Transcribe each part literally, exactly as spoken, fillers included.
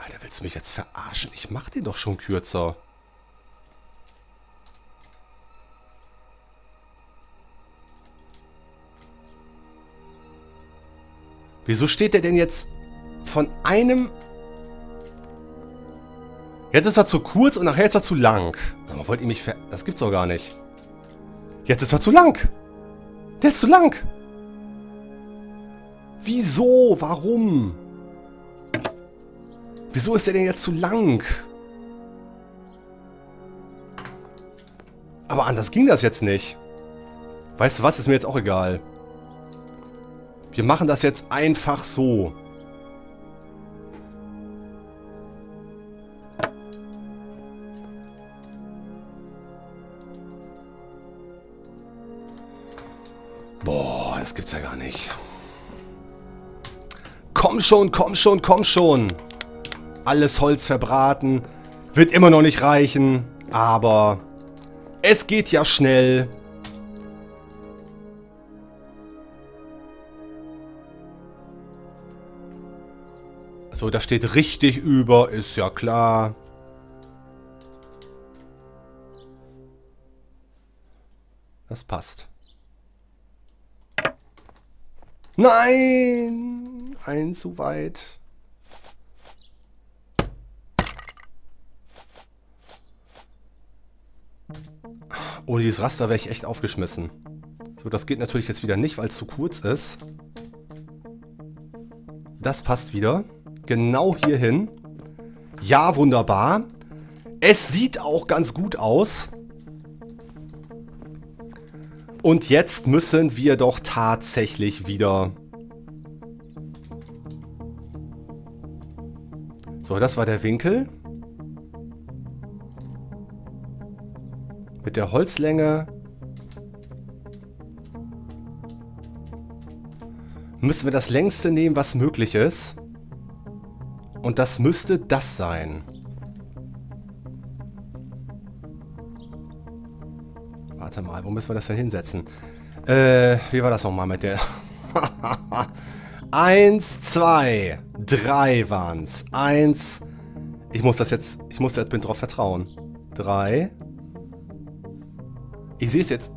Alter, willst du mich jetzt verarschen? Ich mach den doch schon kürzer. Wieso steht der denn jetzt von einem... Jetzt ist er zu kurz und nachher ist er zu lang. Aber wollt ihr mich ver... Das gibt's doch gar nicht. Jetzt ist er zu lang. Der ist zu lang. Wieso? Warum? Wieso ist der denn jetzt zu lang? Aber anders ging das jetzt nicht. Weißt du was? Ist mir jetzt auch egal. Wir machen das jetzt einfach so. Boah, das gibt's ja gar nicht. Komm schon, komm schon, komm schon. Alles Holz verbraten. Wird immer noch nicht reichen. Aber es geht ja schnell. So, da steht richtig über. Ist ja klar. Das passt. Nein! Ein zu weit. Ohne dieses Raster wäre ich echt aufgeschmissen. So, das geht natürlich jetzt wieder nicht, weil es zu kurz ist. Das passt wieder. Genau hierhin. Ja, wunderbar. Es sieht auch ganz gut aus. Und jetzt müssen wir doch tatsächlich wieder... So, das war der Winkel. Mit der Holzlänge müssen wir das längste nehmen, was möglich ist. Und das müsste das sein. Warte mal, wo müssen wir das denn hinsetzen? Äh, wie war das nochmal mit der... Eins, zwei, drei waren's. Eins. Ich muss das jetzt... Ich muss jetzt bin drauf vertrauen. Drei. Ich sehe es jetzt.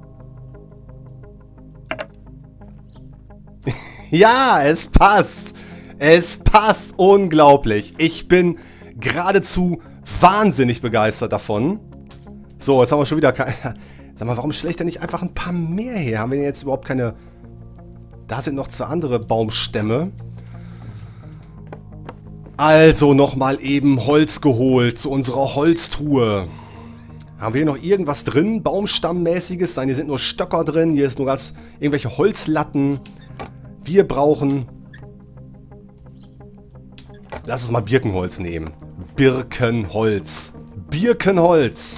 Ja, es passt. Es passt. Unglaublich. Ich bin geradezu wahnsinnig begeistert davon. So, jetzt haben wir schon wieder keine... Sag mal, warum schlägt er nicht einfach ein paar mehr her? Haben wir jetzt überhaupt keine... Da sind noch zwei andere Baumstämme. Also nochmal eben Holz geholt zu unserer Holztruhe. Haben wir hier noch irgendwas drin? Baumstammmäßiges? Nein, hier sind nur Stöcker drin. Hier ist nur ganz irgendwelche Holzlatten. Wir brauchen... Lass uns mal Birkenholz nehmen. Birkenholz. Birkenholz.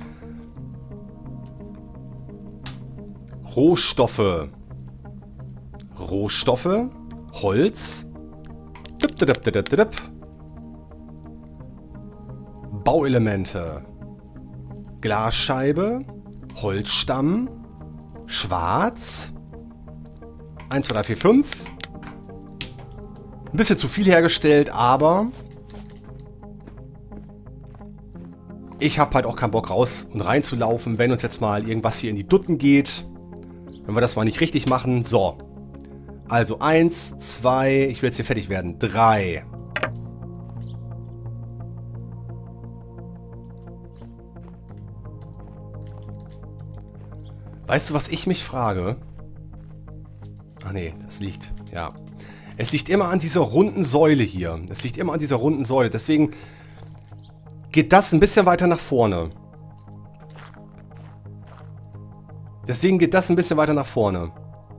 Rohstoffe. Rohstoffe. Holz. Dip, dip, dip, dip, dip. Bauelemente. Glasscheibe. Holzstamm. Schwarz. eins, zwei, drei, vier, fünf. Ein bisschen zu viel hergestellt, aber... Ich habe halt auch keinen Bock raus und rein zu laufen, wenn uns jetzt mal irgendwas hier in die Dutten geht. Wenn wir das mal nicht richtig machen. So. Also eins, zwei, ich will jetzt hier fertig werden. drei. Weißt du, was ich mich frage? Ach nee, das liegt, ja. Es liegt immer an dieser runden Säule hier. Es liegt immer an dieser runden Säule. Deswegen geht das ein bisschen weiter nach vorne. Deswegen geht das ein bisschen weiter nach vorne.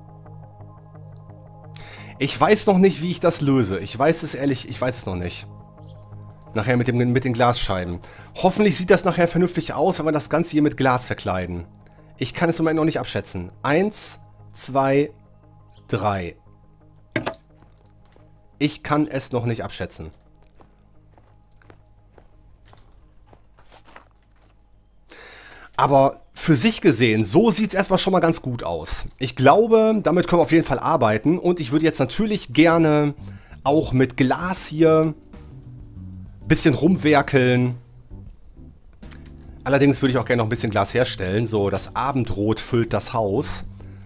Ich weiß noch nicht, wie ich das löse. Ich weiß es ehrlich, ich weiß es noch nicht. Nachher mit, dem, mit den Glasscheiben. Hoffentlich sieht das nachher vernünftig aus, wenn wir das Ganze hier mit Glas verkleiden. Ich kann es im Moment noch nicht abschätzen. Eins, zwei, drei. Ich kann es noch nicht abschätzen. Aber für sich gesehen, so sieht es erstmal schon mal ganz gut aus. Ich glaube, damit können wir auf jeden Fall arbeiten. Und ich würde jetzt natürlich gerne auch mit Glas hier Bisschen rumwerkeln. Allerdings würde ich auch gerne noch ein bisschen Glas herstellen. So, das Abendrot füllt das Haus.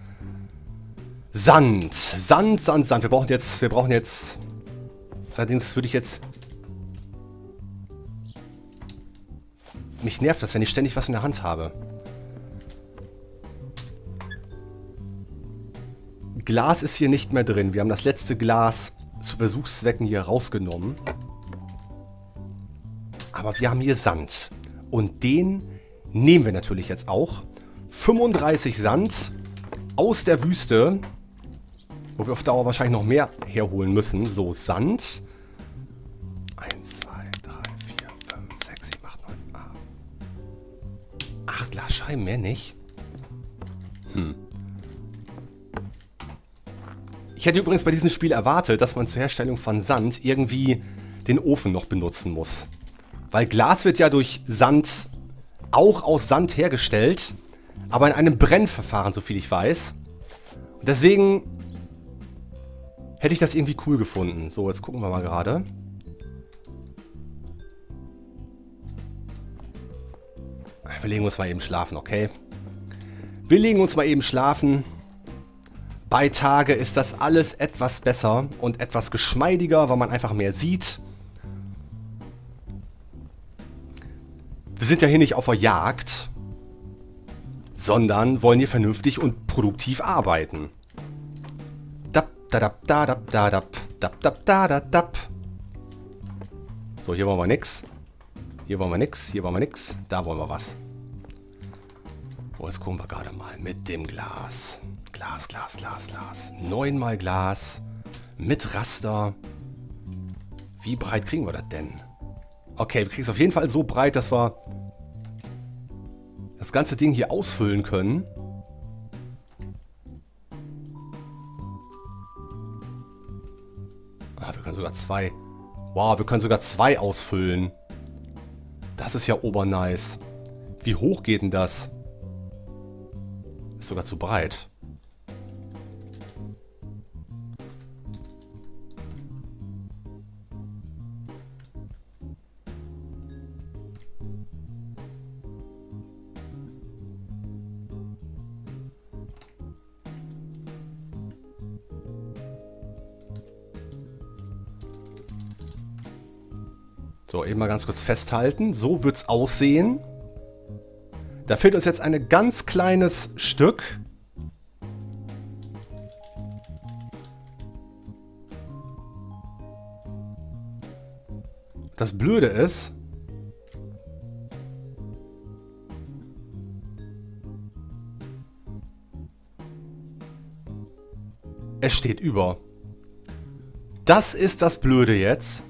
Sand. Sand, Sand, Sand. Wir brauchen jetzt... Wir brauchen jetzt... Allerdings würde ich jetzt... Mich nervt das, wenn ich ständig was in der Hand habe. Glas ist hier nicht mehr drin. Wir haben das letzte Glas zu Versuchszwecken hier rausgenommen. Aber wir haben hier Sand. Und den nehmen wir natürlich jetzt auch. fünfunddreißig Sand aus der Wüste. Wo wir auf Dauer wahrscheinlich noch mehr herholen müssen. So, Sand. eins, zwei, drei, vier, fünf, sechs, sieben, acht, neun. acht Glasscheiben, mehr nicht. Hm. Ich hätte übrigens bei diesem Spiel erwartet, dass man zur Herstellung von Sand irgendwie den Ofen noch benutzen muss. Weil Glas wird ja durch Sand, auch aus Sand hergestellt, aber in einem Brennverfahren, so viel ich weiß. Und deswegen hätte ich das irgendwie cool gefunden. So, jetzt gucken wir mal gerade. Wir legen uns mal eben schlafen, okay? Wir legen uns mal eben schlafen. Bei Tage ist das alles etwas besser und etwas geschmeidiger, weil man einfach mehr sieht. Wir sind ja hier nicht auf der Jagd, sondern wollen hier vernünftig und produktiv arbeiten. Dap, dadap, dadap, dadap, dap, dap, dadap. So, hier wollen wir nix. Hier wollen wir nix, hier wollen wir nix. Da wollen wir was. Oh, jetzt gucken wir gerade mal mit dem Glas. Glas, Glas, Glas, Glas. Neunmal Glas. Mit Raster. Wie breit kriegen wir das denn? Okay, wir kriegen es auf jeden Fall so breit, dass wir das ganze Ding hier ausfüllen können. Ah, wir können sogar zwei. Wow, wir können sogar zwei ausfüllen. Das ist ja obernice. Wie hoch geht denn das? Ist sogar zu breit. So, eben mal ganz kurz festhalten. So wird es aussehen. Da fehlt uns jetzt ein ganz kleines Stück. Das Blöde ist, es steht über. Das ist das Blöde jetzt.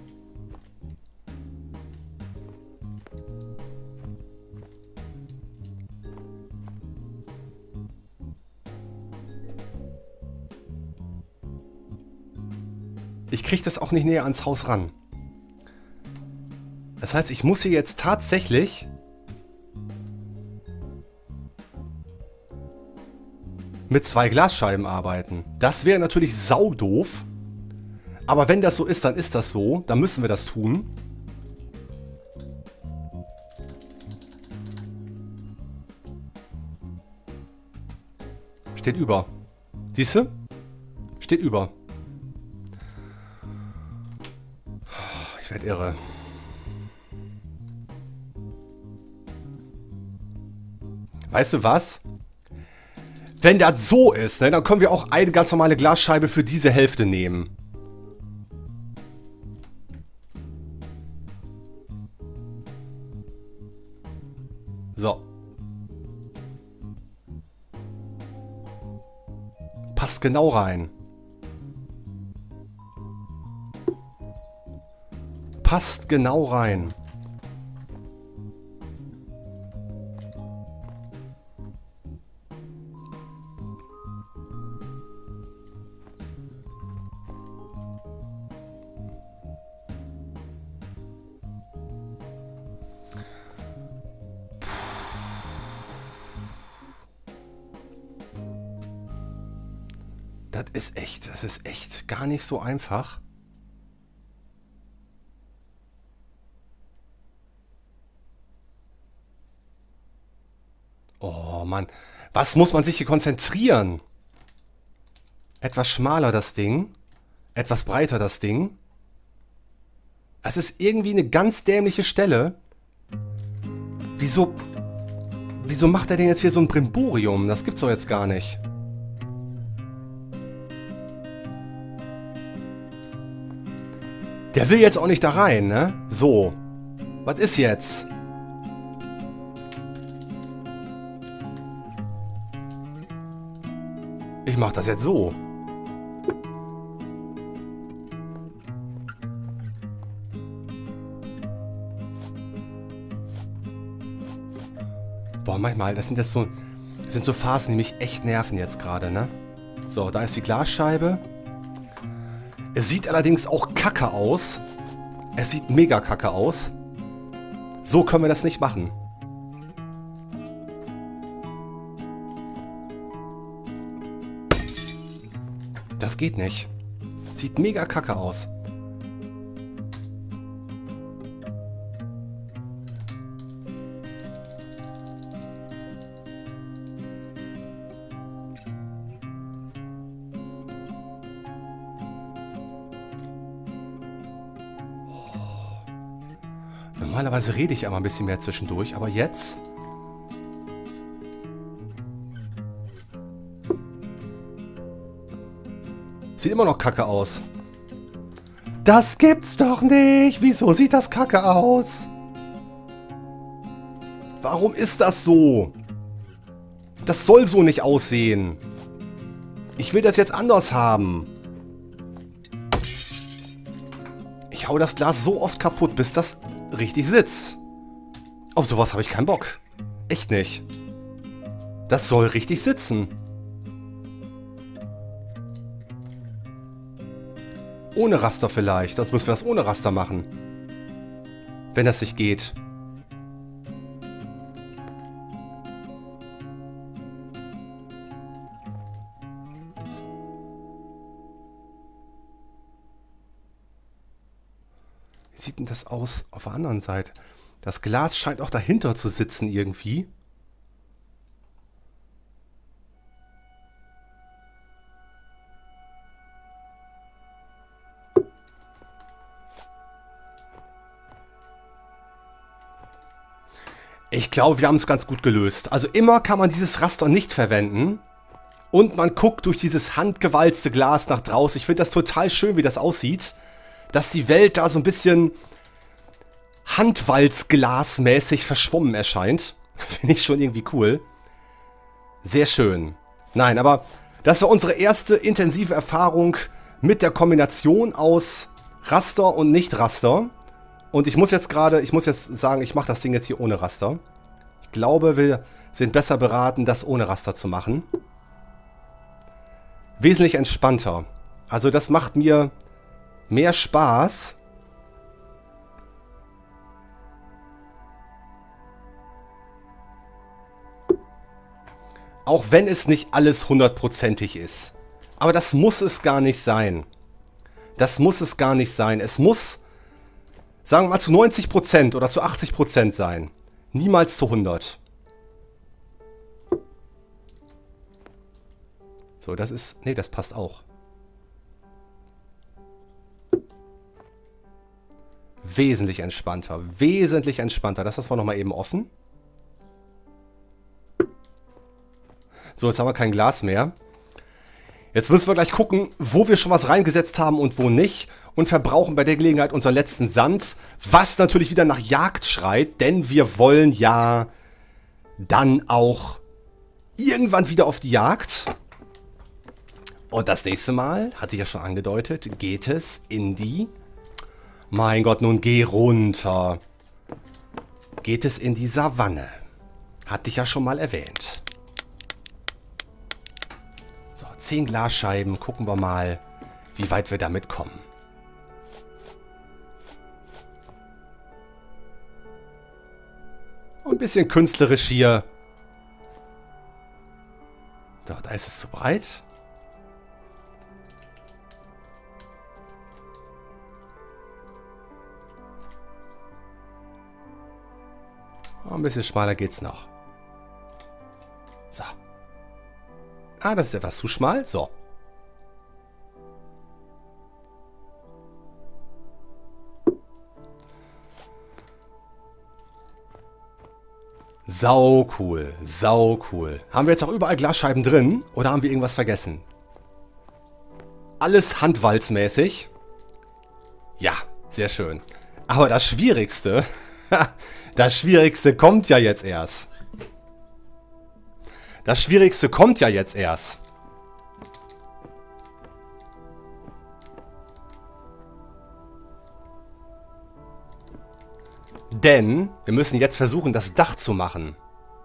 Ich kriege das auch nicht näher ans Haus ran. Das heißt, ich muss hier jetzt tatsächlich mit zwei Glasscheiben arbeiten. Das wäre natürlich saudoof. Aber wenn das so ist, dann ist das so. Dann müssen wir das tun. Steht über. Siehst du? Steht über. Ich werde irre. Weißt du was? Wenn das so ist, ne, dann können wir auch eine ganz normale Glasscheibe für diese Hälfte nehmen. So. Passt genau rein. Passt genau rein. Das ist echt, das ist echt gar nicht so einfach. Oh Mann. Was muss man sich hier konzentrieren? Etwas schmaler das Ding. Etwas breiter das Ding. Es ist irgendwie eine ganz dämliche Stelle. Wieso... Wieso macht er denn jetzt hier so ein Brimborium? Das gibt's doch jetzt gar nicht. Der will jetzt auch nicht da rein, ne? So. Was ist jetzt? Ich mach das jetzt so. Boah, manchmal, das sind jetzt so, das sind so Phasen, die mich echt nerven jetzt gerade, ne? So, da ist die Glasscheibe. Es sieht allerdings auch kacke aus. Es sieht mega kacke aus. So können wir das nicht machen. Das geht nicht. Sieht mega kacke aus. Normalerweise rede ich aber ein bisschen mehr zwischendurch, aber jetzt... Sieht immer noch kacke aus. Das gibt's doch nicht! Wieso sieht das kacke aus? Warum ist das so? Das soll so nicht aussehen. Ich will das jetzt anders haben. Ich hau das Glas so oft kaputt, bis das richtig sitzt. Auf sowas habe ich keinen Bock. Echt nicht. Das soll richtig sitzen. Ohne Raster vielleicht. Sonst müssen wir das ohne Raster machen. Wenn das nicht geht. Wie sieht denn das aus auf der anderen Seite? Das Glas scheint auch dahinter zu sitzen irgendwie. Ich glaube, wir haben es ganz gut gelöst. Also immer kann man dieses Raster nicht verwenden. Und man guckt durch dieses handgewalzte Glas nach draußen. Ich finde das total schön, wie das aussieht. Dass die Welt da so ein bisschen handwalzglasmäßig verschwommen erscheint. Finde ich schon irgendwie cool. Sehr schön. Nein, aber das war unsere erste intensive Erfahrung mit der Kombination aus Raster und Nicht-Raster. Und ich muss jetzt gerade, ich muss jetzt sagen, ich mache das Ding jetzt hier ohne Raster. Ich glaube, wir sind besser beraten, das ohne Raster zu machen. Wesentlich entspannter. Also das macht mir mehr Spaß. Auch wenn es nicht alles hundertprozentig ist. Aber das muss es gar nicht sein. Das muss es gar nicht sein. Es muss... Sagen wir mal zu neunzig Prozent oder zu achtzig Prozent sein. Niemals zu hundert. So, das ist... Nee, das passt auch. Wesentlich entspannter. Wesentlich entspannter. Das lassen wir nochmal eben offen. So, jetzt haben wir kein Glas mehr. Jetzt müssen wir gleich gucken, wo wir schon was reingesetzt haben und wo nicht. Und verbrauchen bei der Gelegenheit unseren letzten Sand. Was natürlich wieder nach Jagd schreit. Denn wir wollen ja dann auch irgendwann wieder auf die Jagd. Und das nächste Mal, hatte ich ja schon angedeutet, geht es in die... Mein Gott, nun geh runter. Geht es in die Savanne. Hatte ich ja schon mal erwähnt. So, zehn Glasscheiben. Gucken wir mal, wie weit wir damit kommen. Ein bisschen künstlerisch hier. So, da ist es zu breit. Oh, ein bisschen schmaler geht's noch. Ah, das ist etwas zu schmal. So. Sau cool, sau cool. Haben wir jetzt auch überall Glasscheiben drin oder haben wir irgendwas vergessen? Alles handwalzmäßig. Ja, sehr schön. Aber das Schwierigste, das Schwierigste kommt ja jetzt erst. Das Schwierigste kommt ja jetzt erst. Denn wir müssen jetzt versuchen, das Dach zu machen.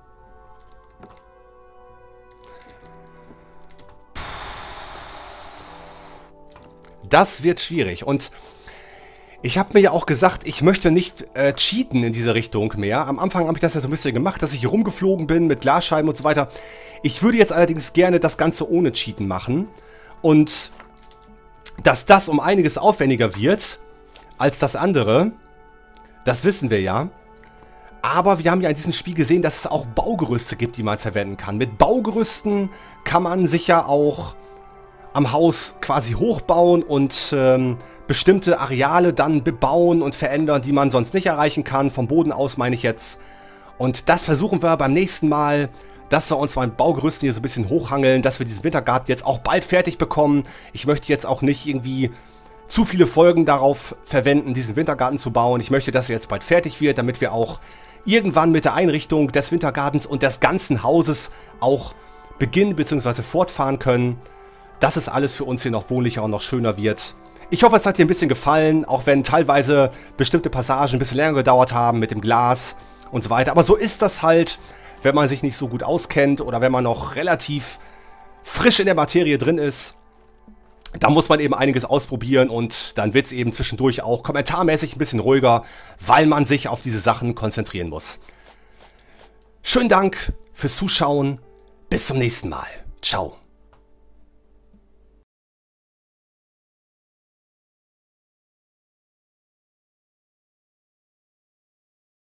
Das wird schwierig. Und ich habe mir ja auch gesagt, ich möchte nicht äh, cheaten in diese Richtung mehr. Am Anfang habe ich das ja so ein bisschen gemacht, dass ich hier rumgeflogen bin mit Glasscheiben und so weiter. Ich würde jetzt allerdings gerne das Ganze ohne Cheaten machen. Und dass das um einiges aufwendiger wird als das andere, das wissen wir ja. Aber wir haben ja in diesem Spiel gesehen, dass es auch Baugerüste gibt, die man verwenden kann. Mit Baugerüsten kann man sich ja auch am Haus quasi hochbauen und ähm, bestimmte Areale dann bebauen und verändern, die man sonst nicht erreichen kann. Vom Boden aus meine ich jetzt. Und das versuchen wir beim nächsten Mal, dass wir uns mal mit Baugerüsten hier so ein bisschen hochhangeln, dass wir diesen Wintergarten jetzt auch bald fertig bekommen. Ich möchte jetzt auch nicht irgendwie zu viele Folgen darauf verwenden, diesen Wintergarten zu bauen. Ich möchte, dass er jetzt bald fertig wird, damit wir auch irgendwann mit der Einrichtung des Wintergartens und des ganzen Hauses auch beginnen bzw. fortfahren können. Dass es alles für uns hier noch wohnlicher und noch schöner wird. Ich hoffe, es hat dir ein bisschen gefallen, auch wenn teilweise bestimmte Passagen ein bisschen länger gedauert haben mit dem Glas und so weiter. Aber so ist das halt, wenn man sich nicht so gut auskennt oder wenn man noch relativ frisch in der Materie drin ist. Da muss man eben einiges ausprobieren und dann wird es eben zwischendurch auch kommentarmäßig ein bisschen ruhiger, weil man sich auf diese Sachen konzentrieren muss. Schönen Dank fürs Zuschauen. Bis zum nächsten Mal. Ciao.